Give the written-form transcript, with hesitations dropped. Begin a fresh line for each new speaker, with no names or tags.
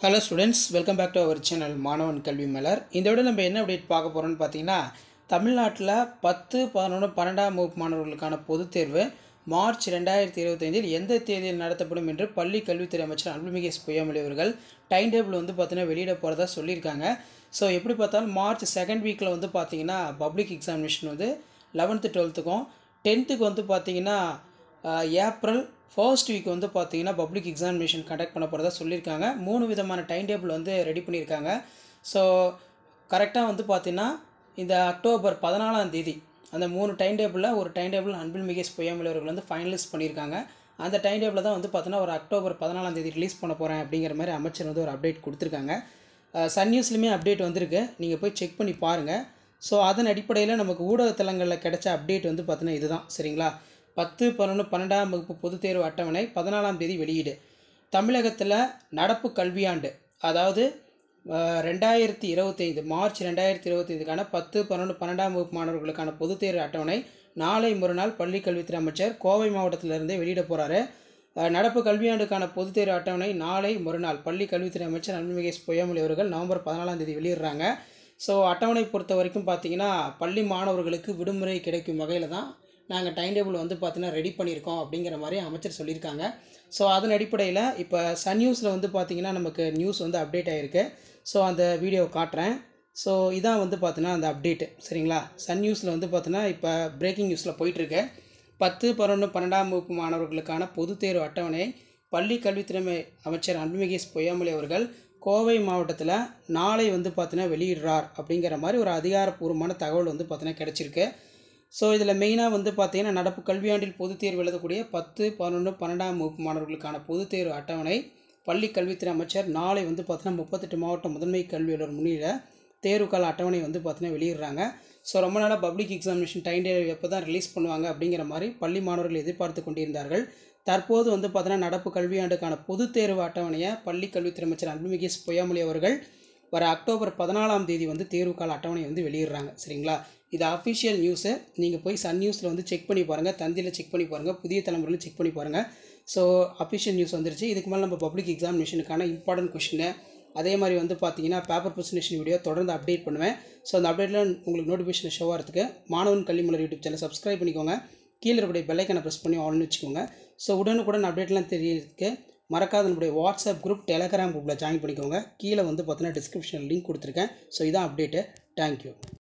Hello students, welcome back to our channel மாணவன் கல்வி மலர். இந்த வீடியோல நம்ம என்ன அப்டேட் பார்க்க போறோம்னு பாத்தீங்கன்னா தமிழ்நாட்டில் 10, 11, 12ஆம் வகுப்பு மாணவர்களுக்கான பொதுத் தேர்வு மார்ச் 2025 எந்த தேதியில் நடத்தப்படும் என்று பள்ளி கல்வித்துறை அமைச்சர் அன்புமிகு பொய்யாமொழி அவர்கள் டைம் டேபிள் வந்து பார்த்தீங்கன்னா வெளியிட போறதா சொல்லியிருக்காங்க. ஸோ எப்படி பார்த்தாலும் மார்ச் செகண்ட் வீக்கில் வந்து பார்த்தீங்கன்னா பப்ளிக் எக்ஸாமினேஷன் வந்து 11th 12th 10th வந்து பார்த்தீங்கன்னா ஏப்ரல் ஃபர்ஸ்ட் வீக் வந்து பார்த்தீங்கன்னா பப்ளிக் எக்ஸாமினேஷன் கண்டக்ட் பண்ண போகிறதா சொல்லியிருக்காங்க. 3 விதமான டைம் டேபிள் வந்து ரெடி பண்ணியிருக்காங்க. ஸோ கரெக்டாக வந்து பார்த்தீங்கன்னா இந்த அக்டோபர் 14ஆம் தேதி அந்த 3 டைம் டேபிளில் ஒரு டைம் டேபிள் அன்புமிகு பொய்யாமொழி அவர்கள் வந்து ஃபைனலைஸ் பண்ணியிருக்காங்க. அந்த டைம் டேபிளில் தான் வந்து பார்த்தீங்கன்னா ஒரு அக்டோபர் 14ஆம் தேதி ரிலீஸ் பண்ண போகிறேன் அப்படிங்கிற மாதிரி அமைச்சர் வந்து ஒரு அப்டேட் கொடுத்துருக்காங்க. சன் நியூஸ்லையுமே அப்டேட் வந்திருக்கு, நீங்கள் போய் செக் பண்ணி பாருங்கள். ஸோ அதன் அடிப்படையில் நமக்கு ஊடகத்தலங்களில் கிடைச்ச அப்டேட் வந்து பார்த்தீங்கன்னா இதுதான், சரிங்களா. 10, 11, 12ஆம் வகுப்பு பொதுத் தேர்வு அட்டவணை 14ஆம் தேதி வெளியீடு. தமிழகத்தில் நடப்பு கல்வியாண்டு அதாவது 2025 மார்ச் 2025க்கான 10, 11, 12ஆம் வகுப்பு மாணவர்களுக்கான பொதுத் தேர்வு அட்டவணை நாளை மறுநாள் பள்ளி கல்வித்துறை அமைச்சர் கோவை மாவட்டத்திலிருந்தே வெளியிட போகிறாரு. நடப்பு கல்வியாண்டுக்கான பொதுத் தேர்வு அட்டவணை நாளை மறுநாள் பள்ளி கல்வித்துறை அமைச்சர் அன்புமிகு பொய்யாமொழி அவர்கள் நவம்பர் 14ஆம் தேதி வெளியிடுறாங்க. ஸோ அட்டவணை பொறுத்த வரைக்கும் பார்த்தீங்கன்னா பள்ளி மாணவர்களுக்கு விடுமுறை கிடைக்கும் வகையில் தான் நாங்கள் டைம் டேபிள் வந்து பார்த்தீங்கன்னா ரெடி பண்ணியிருக்கோம் அப்படிங்கிற மாதிரி அமைச்சர் சொல்லியிருக்காங்க. ஸோ அதன் அடிப்படையில் இப்போ சன் நியூஸில் வந்து பார்த்திங்கன்னா நமக்கு நியூஸ் வந்து அப்டேட் ஆகிருக்கு. ஸோ அந்த வீடியோவை காட்டுறேன். ஸோ இதான் வந்து பார்த்தீங்கன்னா அந்த அப்டேட்டு, சரிங்களா. சன் நியூஸில் வந்து பார்த்தீங்கன்னா இப்போ பிரேக்கிங் நியூஸில் போயிட்டுருக்கு. 10, 11, 12ஆம் வகுப்பு மாணவர்களுக்கான பொதுத் தேர்வு அட்டவணை பள்ளி கல்வித்துறை அமைச்சர் அன்புமிகு பொய்யாமொழி அவர்கள் கோவை மாவட்டத்தில் நாளை வந்து பார்த்தீங்கன்னா வெளியிடுறார் அப்படிங்கிற மாதிரி ஒரு அதிகாரப்பூர்வமான தகவல் வந்து பார்த்தீங்கன்னா கிடச்சிருக்கு. ஸோ இதில் மெயினாக வந்து பார்த்தீங்கன்னா நடப்பு கல்வியாண்டில் பொதுத் தேர்வு எழுதக்கூடிய 10, 11, 12ஆம் வகுப்பு மாணவர்களுக்கான பொதுத் தேர்வு அட்டவணை பள்ளி கல்வித்துறை அமைச்சர் நாளை வந்து பார்த்தீங்கன்னா 38 மாவட்ட முதன்மை கல்வி அலுவலர் முன்னிலையில் தேர்வுக்கால அட்டவணை வந்து பார்த்தீங்கன்னா வெளியிடுறாங்க. ஸோ ரொம்ப நாளாக பப்ளிக் எக்ஸாமினேஷன் டைம் டேபிள் எப்போ தான் ரிலீஸ் பண்ணுவாங்க அப்படிங்கிற மாதிரி பள்ளி மாணவர்கள் எதிர்பார்த்து கொண்டிருந்தார்கள். தற்போது வந்து பார்த்தீங்கன்னா நடப்பு கல்வியாண்டுக்கான பொதுத் தேர்வு அட்டவணையை பள்ளி கல்வித்துறை அமைச்சர் அன்புமிகு பொய்யாமொழி அவர்கள் வர அக்டோபர் 14ஆம் தேதி வந்து தேர்வுக்கால அட்டவணை வந்து வெளியிடுறாங்க, சரிங்களா. இது அஃபிஷியல் நியூஸு. நீங்கள் போய் சன் நியூஸில் வந்து செக் பண்ணி பாருங்கள், தந்தியில் செக் பண்ணி பாருங்கள், புதிய தலைமுறையில் செக் பண்ணி பாருங்கள். ஸோ அஃபிஷியல் நியூஸ் வந்துருச்சு. இதுக்கு மேலே நம்ம பப்ளிக் எக்ஸாமினேஷனுக்கான இம்பார்ட்டன்ட் கொஷின் அதே மாதிரி வந்து பார்த்தீங்கன்னா பேப்பர் ப்ரெசன்டேஷன் வீடியோ தொடர்ந்து அப்டேட் பண்ணுவேன். ஸோ அந்த அப்டேட்டில் உங்களுக்கு நோட்டிஃபிகேஷன் ஷோ ஆகிறதுக்கு மாணவன் கல்வி மலர் யூடியூப் சேனல் சப்ஸ்கிரைப் பண்ணிக்கோங்க. கீழே இருக்கக்கூடிய பெல்லைக்கான ப்ரெஸ் பண்ணி ஆல்னு வச்சுக்கோங்க. ஸோ உடனுக்குடன் அப்டேட்லாம் தெரியறதுக்கு மறக்காத நம்முடைய வாட்ஸ்அப் குரூப் டெலகிராம் குரூப்பில் ஜாயின் பண்ணிக்கோங்க. கீழே வந்து பார்த்தீங்கன்னா டிஸ்கிரிப்ஷனில் லிங்க் கொடுத்துருக்கேன். ஸோ இதான் அப்டேட்டு. தேங்க்யூ.